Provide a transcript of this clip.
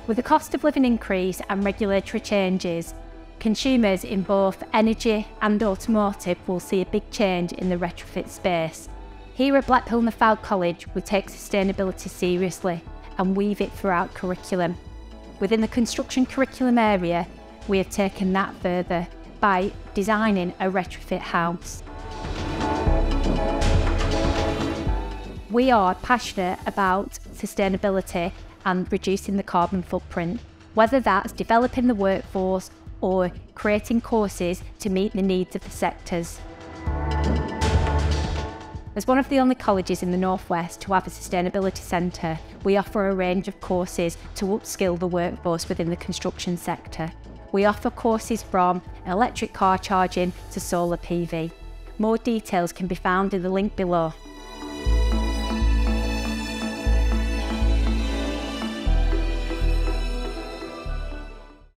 With the cost of living increase and regulatory changes, consumers in both energy and automotive will see a big change in the retrofit space. Here at Blackpool Macleod College, we take sustainability seriously and weave it throughout curriculum. Within the construction curriculum area, we have taken that further by designing a retrofit house. We are passionate about sustainability and reducing the carbon footprint, whether that's developing the workforce or creating courses to meet the needs of the sectors. As one of the only colleges in the Northwest to have a sustainability centre, we offer a range of courses to upskill the workforce within the construction sector. We offer courses from electric car charging to solar PV. More details can be found in the link below.